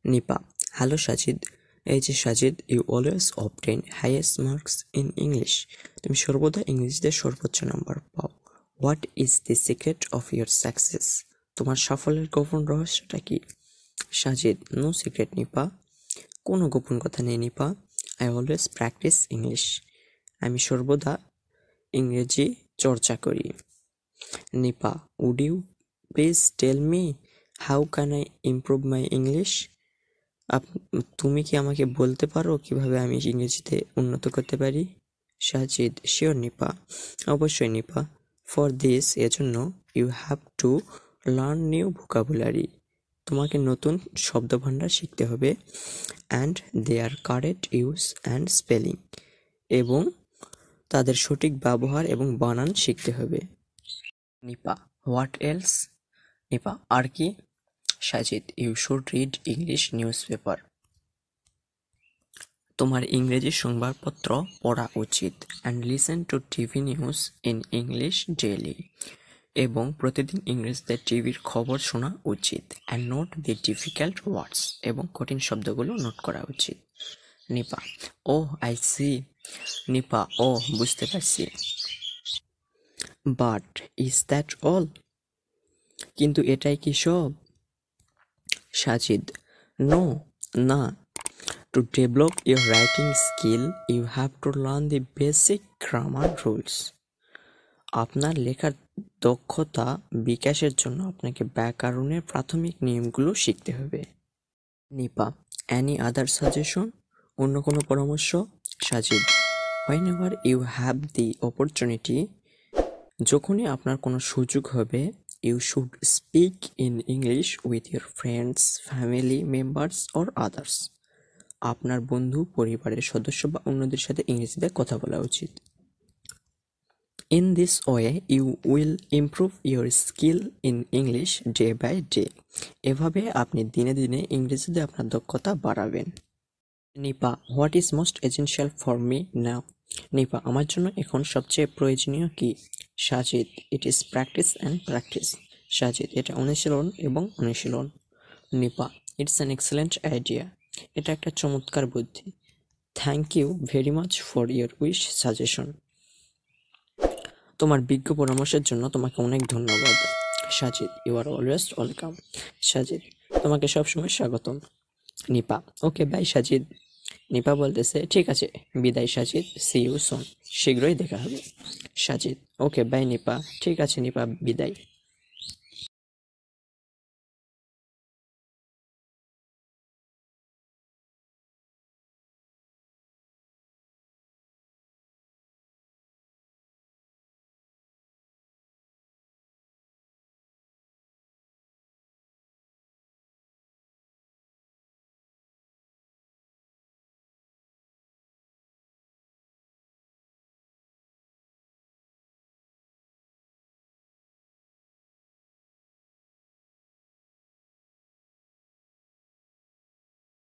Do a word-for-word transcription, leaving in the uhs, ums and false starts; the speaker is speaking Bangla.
নিপা, হ্যালো সাজিদ। এই যে Sajid, you always obtain highest marks in English. তুমি সর্বদা ইংরেজিতে সর্বোচ্চ নাম্বার পাও। What is the secret of your success? তোমার সাফল্যের গোপন রহস্যটা কি? সাজিদ, নো সিক্রেট নিপা, কোনো গোপন কথা নেই Nipa. I always practice English. আমি সর্বদা ইংরেজি চর্চা করি। Nipa, would you please tell me how can I improve my English? তুমি কি আমাকে বলতে পারো কিভাবে আমি ইংরেজিতে উন্নত করতে পারি? সাজিদ, শিওর নিপা, অবশ্যই নিপা। ফর দিস, এজন্য you have to learn new vocabulary. তোমাকে নতুন শব্দভাণ্ডার শিখতে হবে। And their correct use and spelling, এবং তাদের সঠিক ব্যবহার এবং বানান শিখতে হবে। Nipa, what else? নিপা, আর কি? Sajid, you should read English newspaper. তোমার ইংরেজি সংবাদপত্র পড়া উচিত। And listen to TV news in English daily, এবং প্রতিদিন ইংরেজিতে টিভির খবর শোনা উচিত। অ্যান্ড নোট দি ডিফিকাল্ট ওয়ার্ডস, এবং কঠিন শব্দগুলো নোট করা উচিত। Nipa, oh I see. Nipa, ও বুঝতে পারছি। But is that all? কিন্তু এটাই কি সব? সাজিদ, নো, না। To develop your writing skill, you have to learn the basic grammar rules. আপনার লেখার দক্ষতা বিকাশের জন্য আপনাকে ব্যাকরণের প্রাথমিক নিয়মগুলো শিখতে হবে। Nipa, any other suggestion? অন্য কোনো পরামর্শ? Sajid, whenever you have the opportunity, যখনই আপনার কোনো সুযোগ হবে, you should speak in English with your friends, family members or others. আপনার বন্ধু, পরিবারের সদস্য বা অন্যদের সাথে ইংরেজিতে কথা বলা উচিত। In this way you will improve your skill in English day by day. এভাবে আপনি দিনে দিনে ইংরেজিতে আপনার দক্ষতা বাড়াবেন। Nipa, what is most essential for me now? Nipa, আমার জন্য এখন সবচেয়ে প্রয়োজনীয় কি? Sajid, it is practice and practice. Sajid, এটা অনুশীলন এবং অনুশীলন। Nipa, it's an excellent idea. এটা একটা চমৎকার বুদ্ধি। Thank you very much for your wise suggestion. তোমার বিজ্ঞ পরামর্শের জন্য তোমাকে অনেক ধন্যবাদ। Sajid, you are always welcome. Sajid, তোমাকে সবসময় স্বাগতম। Nipa, okay bye Sajid. নিপা বলতেছে, ঠিক আছে, বিদায় সাজিদ, সি ইউ সুন, শীঘ্রই দেখা হবে। সাজিদ, ওকে বাই নিপা, ঠিক আছে নিপা, বিদায়।